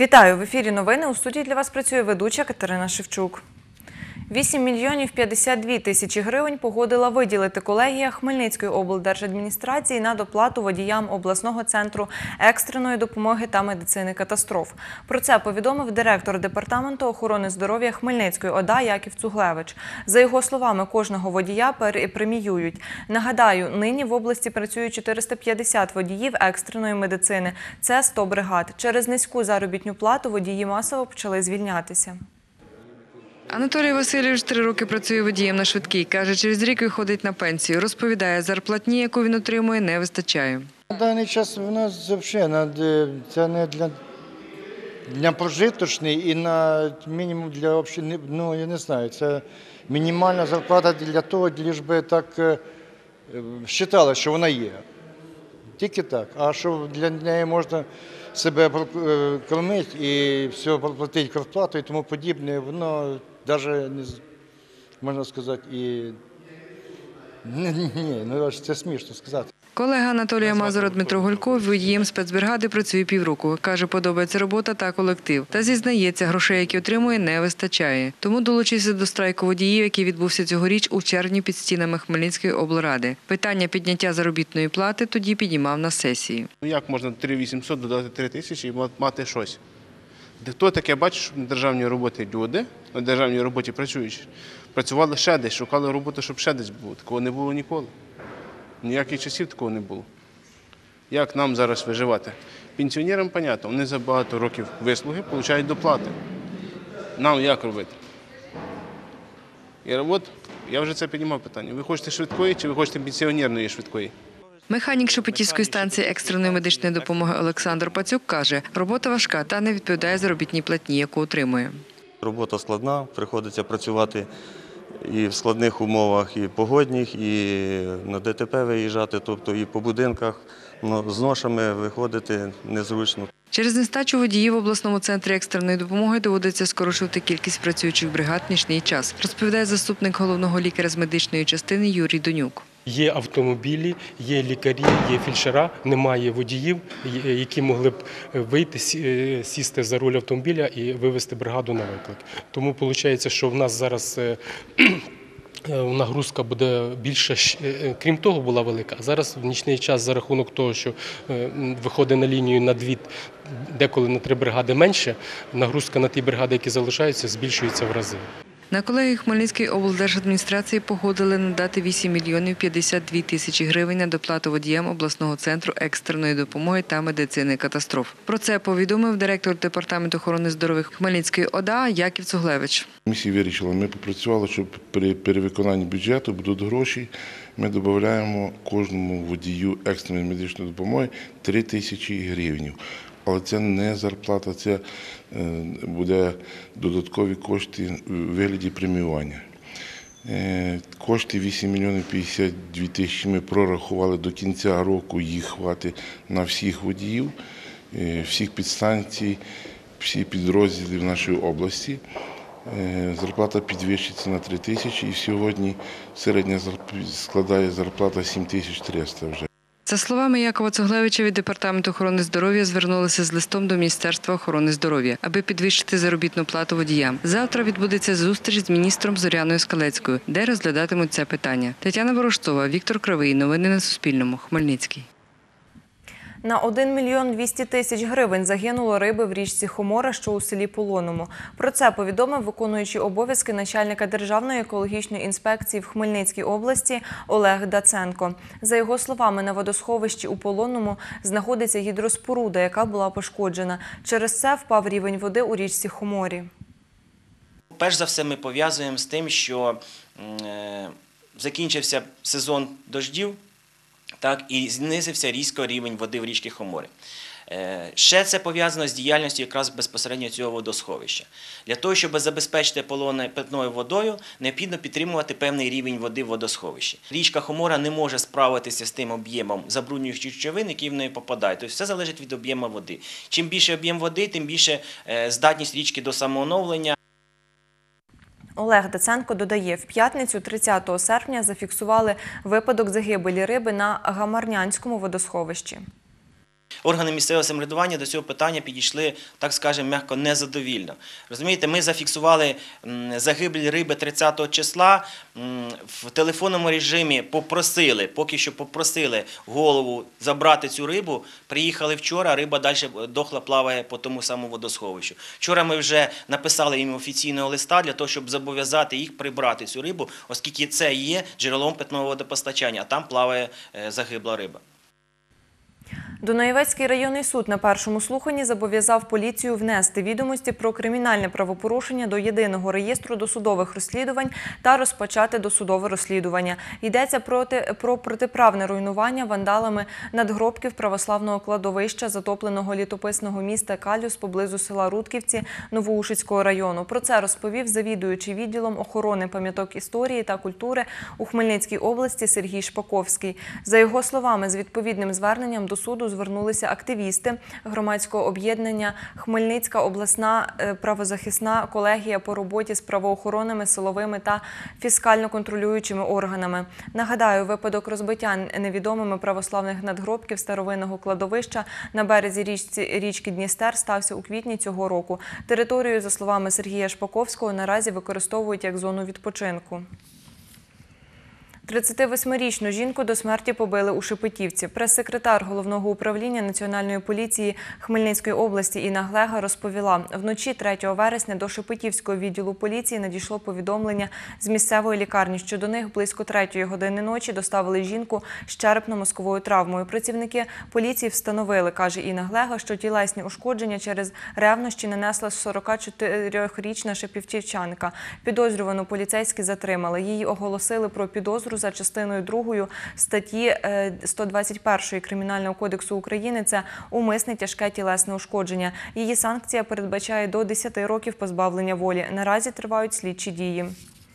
Вітаю! В ефірі новини. У студії для вас працює ведуча Катерина Шевчук. 8 мільйонів 52 тисячі гривень погодила виділити колегія Хмельницької облдержадміністрації на доплату водіям обласного центру екстреної допомоги та медицини катастроф. Про це повідомив директор Департаменту охорони здоров'я Хмельницької ОДА Яків Цуглевич. За його словами, кожного водія преміюють. Нагадаю, нині в області працює 450 водіїв екстреної медицини. Це 100 бригад. Через низьку заробітну плату водії масово почали звільнятися. Анатолій Васильович 3 роки працює водієм на швидкій. Каже, через рік виходить на пенсію. Розповідає, зарплатні, яку він отримує, не вистачає. На даний час в нас взагалі це не для прожиточний і на мінімум для ну я не знаю, це мінімальна зарплата для того, лиш би так вважали, що вона є. Тільки так. А що для неї можна себе кормити і все проплатити квартплату і тому подібне, воно навіть, можна сказати, це смішно сказати. Колега Анатолія Мазура Дмитро Голько водієм спецбригади працює півроку. Каже, подобається робота та колектив. Та зізнається, грошей, які отримує, не вистачає. Тому долучився до страйку водіїв, який відбувся цьогоріч у червні під стінами Хмельницької облради. Питання підняття заробітної плати тоді піднімав на сесії. Як можна 3800 додати 3000 і мати щось? Хто таке бачить, що на державній роботі люди, на державній роботі працюючи, працювали ще десь, шукали роботу, щоб ще десь було. Такого не було ніколи. Ніяких часів такого не було. Як нам зараз виживати? Пенсіонерам, понятно, вони за багато років вислуги отримують доплати. Нам як робити? І от я вже це піднімав питання. Ви хочете швидкої чи ви хочете пенсіонерної швидкої? Механік Шепетівської станції екстреної медичної допомоги Олександр Пацюк каже, робота важка та не відповідає заробітній платні, яку отримує. Робота складна, приходиться працювати і в складних умовах, і погодних, і на ДТП виїжджати, тобто і по будинках з ношами виходити незручно. Через нестачу водіїв в обласному центрі екстреної допомоги доводиться скорочувати кількість працюючих бригад в нічний час, розповідає заступник головного лікаря з медичної частини Юрій Донюк. Є автомобілі, є лікарі, є фельдшера, немає водіїв, які могли б вийти, сісти за руль автомобіля і вивезти бригаду на виклик. Тому виходить, що в нас зараз нагрузка буде більша, крім того, була велика. А зараз в нічний час за рахунок того, що виходить на лінію на 2, деколи на 3 бригади менше, нагрузка на ті бригади, які залишаються, збільшується в рази. На колегії Хмельницької облдержадміністрації погодили надати 8 мільйонів 52 тисячі гривень на доплату водіям обласного центру екстреної допомоги та медицини катастроф. Про це повідомив директор Департаменту охорони здоров'я Хмельницької ОДА Яків Цуглевич. Комісія вирішила, ми попрацювали, що при перевиконанні бюджету будуть гроші. Ми додаємо кожному водію екстреної медичної допомоги 3 тисячі гривень. Але це не зарплата, це буде додаткові кошти у вигляді преміювання. Кошти 8 мільйонів 52 тисячі ми прорахували до кінця року, їх хватить на всіх водіїв, всіх підстанцій, всі підрозділи в нашій області. Зарплата підвищиться на 3 тисячі і сьогодні середня складає зарплата 7300 вже. За словами Якова Цуглевича, від Департаменту охорони здоров'я звернулися з листом до Міністерства охорони здоров'я, аби підвищити заробітну плату водіям. Завтра відбудеться зустріч з міністром Зоряною Скалецькою, де розглядатимуть це питання. Тетяна Ворожцова, Віктор Кривий. Новини на Суспільному. Хмельницький. На 1 мільйон 200 тисяч гривень загинуло риби в річці Хомора, що у селі Полонному. Про це повідомив виконуючий обов'язки начальника Державної екологічної інспекції в Хмельницькій області Олег Даценко. За його словами, на водосховищі у Полонному знаходиться гідроспоруда, яка була пошкоджена. Через це впав рівень води у річці Хоморі. Перш за все ми пов'язуємо з тим, що закінчився сезон дождів, так, і знизився різко рівень води в річці Хоморі. Ще це пов'язано з діяльністю якраз безпосередньо цього водосховища. Для того, щоб забезпечити полони питною водою, необхідно підтримувати певний рівень води в водосховищі. Річка Хомора не може справитися з тим об'ємом забруднюючих речовин, які в неї попадають. Тобто все залежить від об'єму води. Чим більше об'єм води, тим більше здатність річки до самооновлення. Олег Даценко додає, в п'ятницю 30 серпня зафіксували випадок загибелі риби на Гамарнянському водосховищі. Органи місцевого самоврядування до цього питання підійшли, так скажемо, м'яко незадовільно. Розумієте, ми зафіксували загибель риби 30 числа, в телефонному режимі попросили, поки що попросили голову забрати цю рибу, приїхали вчора, риба далі дохла плаває по тому самому водосховищу. Вчора ми вже написали їм офіційного листа для того, щоб зобов'язати їх прибрати цю рибу, оскільки це є джерелом питного водопостачання, а там плаває загибла риба. Дунаєвецький районний суд на першому слуханні зобов'язав поліцію внести відомості про кримінальне правопорушення до єдиного реєстру досудових розслідувань та розпочати досудове розслідування. Йдеться про протиправне руйнування вандалами надгробків православного кладовища, затопленого літописного міста Калюс поблизу села Рудківці Новоушицького району. Про це розповів завідуючий відділом охорони пам'яток історії та культури у Хмельницькій області Сергій Шпаковський. За його словами, з відповідним зверненням до суду звернулися активісти громадського об'єднання «Хмельницька обласна правозахисна колегія по роботі з правоохоронними, силовими та фіскально-контролюючими органами». Нагадаю, випадок розбиття невідомими православних надгробків старовинного кладовища на березі річки Дністер стався у квітні цього року. Територію, за словами Сергія Шпаковського, наразі використовують як зону відпочинку. 38-річну жінку до смерті побили у Шепетівці. Прес-секретар Головного управління Національної поліції Хмельницької області Інна Глега розповіла, вночі 3 вересня до Шепетівського відділу поліції надійшло повідомлення з місцевої лікарні, що до них близько 3 години ночі доставили жінку з черепно-мозковою травмою. Працівники поліції встановили, каже Інна Глега, що тілесні ушкодження через ревнощі нанесла 44-річна шепетівчанка. Підозрювану поліцейські затримали. Її оголосили про підозру за частиною 2 статті 121 Кримінального кодексу України – це умисне тяжке тілесне ушкодження. Її санкція передбачає до 10 років позбавлення волі. Наразі тривають слідчі дії.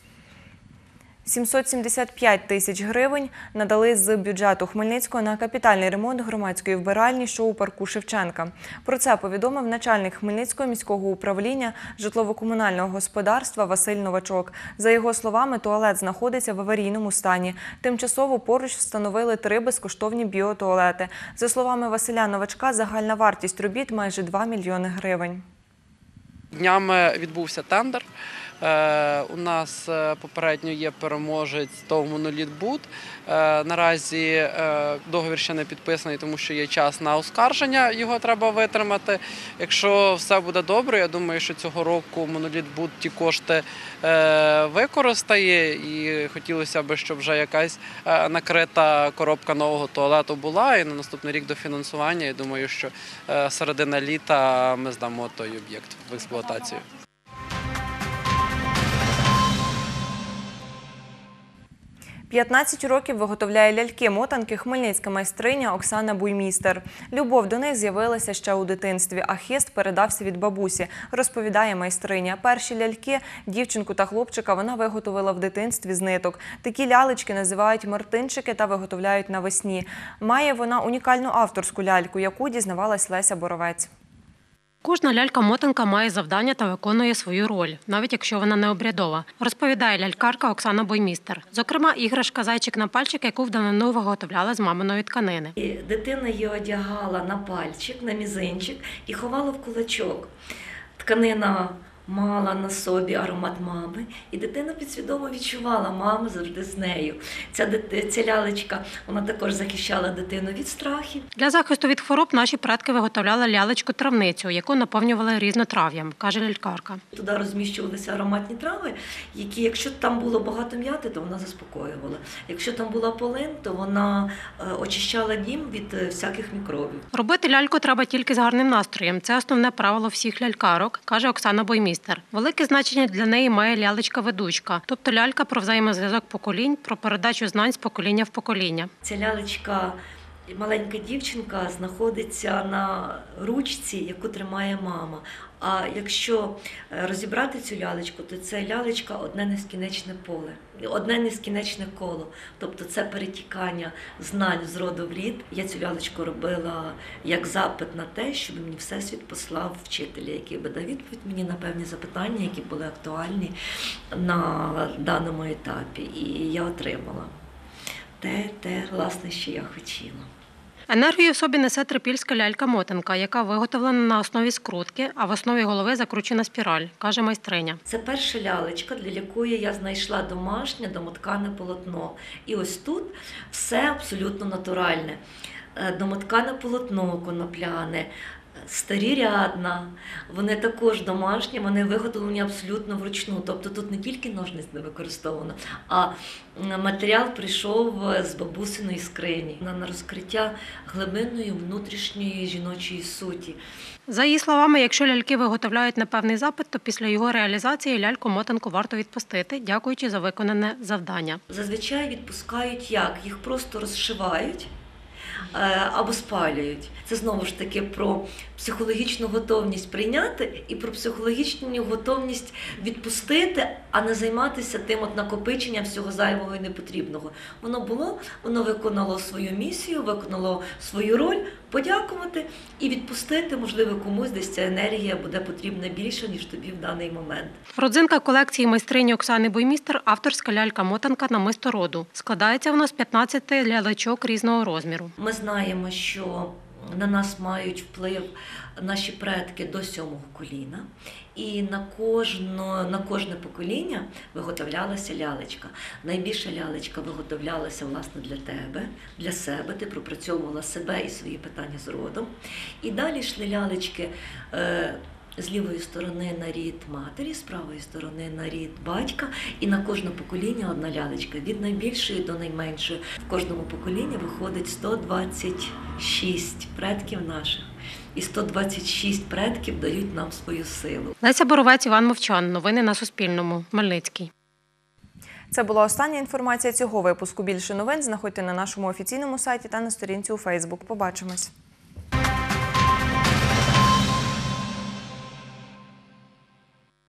775 тисяч гривень надали з бюджету Хмельницького на капітальний ремонт громадської вбиральні, що у парку Шевченка. Про це повідомив начальник Хмельницького міського управління житлово-комунального господарства Василь Новачок. За його словами, туалет знаходиться в аварійному стані. Тимчасово поруч встановили 3 безкоштовні біотуалети. За словами Василя Новачка, загальна вартість робіт – майже 2 мільйони гривень. Днями відбувся тендер. У нас попередньо є переможець ТОВ «Моноліт-Буд». Наразі договір ще не підписаний, тому що є час на оскарження, його треба витримати. Якщо все буде добре, я думаю, що цього року «Моноліт-Буд» ті кошти використає, і хотілося б, щоб вже якась накрита коробка нового туалету була, і на наступний рік до фінансування, я думаю, що середина літа ми здамо той об'єкт в експлуатацію. 15 років виготовляє ляльки-мотанки хмельницька майстриня Оксана Буймістер. Любов до них з'явилася ще у дитинстві, а хист передався від бабусі, розповідає майстриня. Перші ляльки, дівчинку та хлопчика, вона виготовила в дитинстві з ниток. Такі лялечки називають мартинчики та виготовляють навесні. Має вона унікальну авторську ляльку, яку дізнавалась Леся Боровець. Кожна лялька-мотанка має завдання та виконує свою роль, навіть якщо вона не обрядова, розповідає лялькарка Оксана Буймістер. Зокрема, іграшка «Зайчик на пальчик», яку в давнину виготовляла з маминої тканини. Дитина її одягала на пальчик, на мізинчик і ховала в кулачок. Тканина мала на собі аромат мами, і дитина підсвідомо відчувала, мама завжди з нею. Ця лялечка, вона також захищала дитину від страхів. Для захисту від хвороб наші предки виготовляли лялечку-травницю, яку наповнювали різнотрав'ям, каже лялькарка. Туди розміщувалися ароматні трави, які, якщо там було багато м'яти, то вона заспокоювала. Якщо там була полин, то вона очищала дім від всяких мікробів. Робити ляльку треба тільки з гарним настроєм. Це основне правило всіх лялькарок, каже Оксана Буймістер. Велике значення для неї має лялечка-ведучка, тобто лялька про взаємозв'язок поколінь, про передачу знань з покоління в покоління. Ця лялечка, маленька дівчинка, знаходиться на ручці, яку тримає мама. А якщо розібрати цю лялечку, то це лялечка – одне нескінченне поле, одне нескінченне коло. Тобто це перетікання знань з роду в рід. Я цю лялечку робила як запит на те, щоб мені Всесвіт послав вчителя, який би дав відповідь мені на певні запитання, які були актуальні на даному етапі. І я отримала те, власне, що я хотіла. Енергію в собі несе трипільська лялька-мотанка, яка виготовлена на основі скрутки, а в основі голови закручена спіраль, каже майстриня. Це перша лялечка, для якої я знайшла домашнє домоткане полотно. І ось тут все абсолютно натуральне. Домоткане полотно конопляне, старі рядна, вони також домашні, вони виготовлені абсолютно вручну. Тобто тут не тільки ножниць не використовано, а матеріал прийшов з бабусиної скрині на розкриття глибинної внутрішньої жіночої суті. За її словами, якщо ляльки виготовляють на певний запит, то після його реалізації ляльку-мотанку варто відпустити, дякуючи за виконане завдання. Зазвичай відпускають як? Їх просто розшивають або спалюють. Це знову ж таки про психологічну готовність прийняти і про психологічну готовність відпустити, а не займатися тим накопиченням всього зайвого і непотрібного. Воно було, воно виконало свою місію, виконало свою роль, подякувати і відпустити, можливо, комусь десь ця енергія буде потрібна більше, ніж тобі в даний момент. Родзинка колекції майстрині Оксани Буймістер – авторська лялька-мотанка «Намисто роду». Складається вона з 15 лялечок різного розміру. Ми знаємо, що на нас мають вплив наші предки до 7-го коліна, і на кожне покоління виготовлялася лялечка. Найбільша лялечка виготовлялася, власне, для тебе, для себе, ти пропрацьовувала себе і свої питання з родом. І далі йшли лялечки з лівої сторони на рід матері, з правої сторони на рід батька, і на кожне покоління одна лялечка, від найбільшої до найменшої. В кожному поколінні виходить 126 предків наших. І 126 предків дають нам свою силу. Леся Боровець, Іван Мовчан. Новини на Суспільному. Хмельницький. Це була остання інформація цього випуску. Більше новин знаходьте на нашому офіційному сайті та на сторінці у Фейсбук. Побачимось.